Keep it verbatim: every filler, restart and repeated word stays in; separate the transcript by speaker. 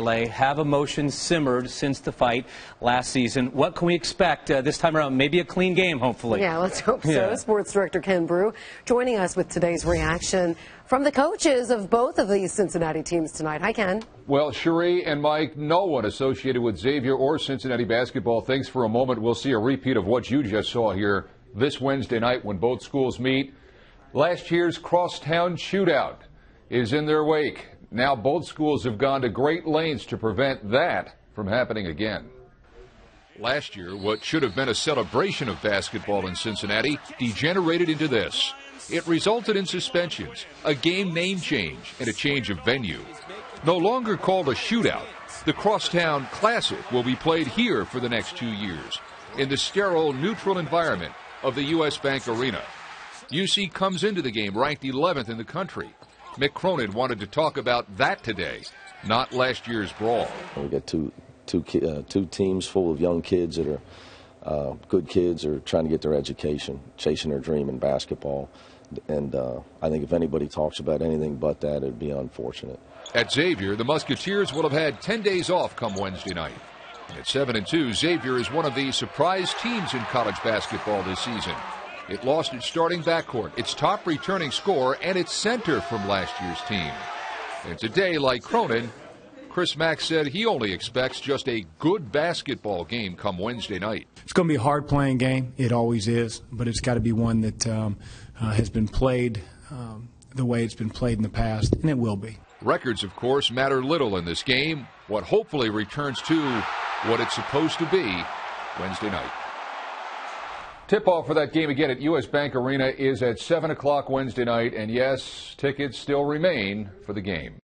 Speaker 1: accolade. Have emotions simmered since the fight last season? What can we expect uh, this time around? Maybe a clean game, hopefully.
Speaker 2: Yeah, let's hope so.
Speaker 1: Yeah.
Speaker 2: Sports Director Ken Brew joining us with today's reaction from the coaches of both of these Cincinnati teams tonight. Hi, Ken.
Speaker 3: Well, Cherie and Mike, no one associated with Xavier or Cincinnati basketball thinks for a moment we'll see a repeat of what you just saw here this Wednesday night when both schools meet. Last year's Crosstown Shootout is in their wake. Now both schools have gone to great lengths to prevent that from happening again. Last year, what should have been a celebration of basketball in Cincinnati degenerated into this. It resulted in suspensions, a game name change, and a change of venue. No longer called a shootout, the Crosstown Classic will be played here for the next two years in the sterile, neutral environment of the U S Bank Arena. U C comes into the game ranked eleventh in the country. Mick Cronin wanted to talk about that today, not last year's brawl.
Speaker 4: We got two, two, uh, two teams full of young kids that are uh, good kids, are trying to get their education, chasing their dream in basketball. And uh, I think if anybody talks about anything but that, it'd be unfortunate.
Speaker 3: At Xavier, the Musketeers will have had ten days off come Wednesday night. At seven and two, Xavier is one of the surprise teams in college basketball this season. It lost its starting backcourt, its top returning scorer, and its center from last year's team. And today, like Cronin, Chris Mack said he only expects just a good basketball game come Wednesday night.
Speaker 5: It's going to be a hard-playing game. It always is, but it's got to be one that um, uh, has been played um, the way it's been played in the past, and it will be.
Speaker 3: Records, of course, matter little in this game. What hopefully returns to what it's supposed to be Wednesday night. Tip-off for that game again at U S Bank Arena is at seven o'clock Wednesday night, and yes, tickets still remain for the game.